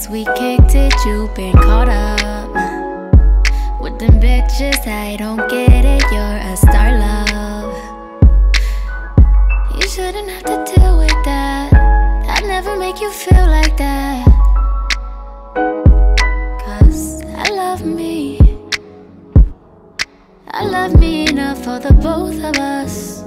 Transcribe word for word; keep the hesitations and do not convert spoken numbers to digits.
since we kicked it, you been caught up with them bitches. I don't get it, you're a star, love. You shouldn't have to deal with that. I'd never make you feel like that. Cause I love me, I love me enough for the both of us.